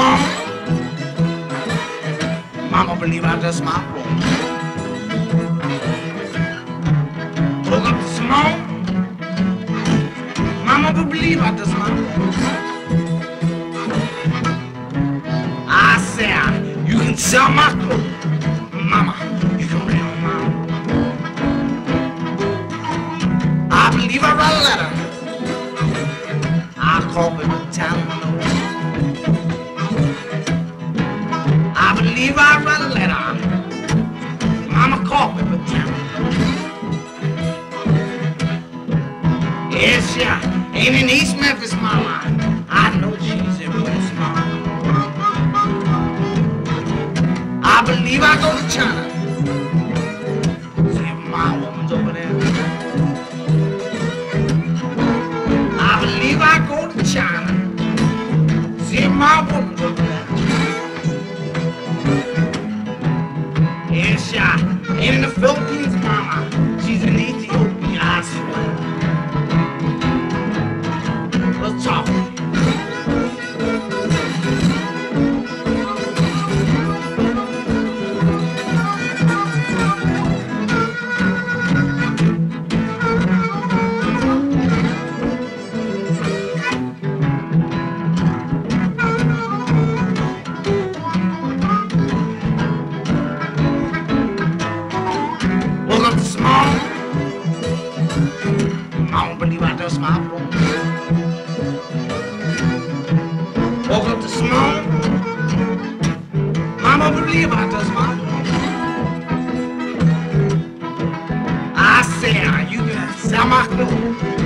small. Mama believe I dust my room. Woke up this morning. Mama believe I dust my room. I said, you can sell my clothes. Mama, you can read on mine. I believe I write a letter. I call people telling no. I believe I write a letter. Mama called me for telling no. Yes, yeah, ain't in East Memphis, mama. I know she's in West, mama. I believe I go to China. See if my woman's over there. I believe I go to China. See if my woman's over there. Yes, yeah, ain't in the Philippines, mama. She's in Ethiopia, I swear. Let's talk. Woke up this morning. I don't believe I dust my room. Woke up this morning. Mama believe I dust my room. I said, you can sell my clothes.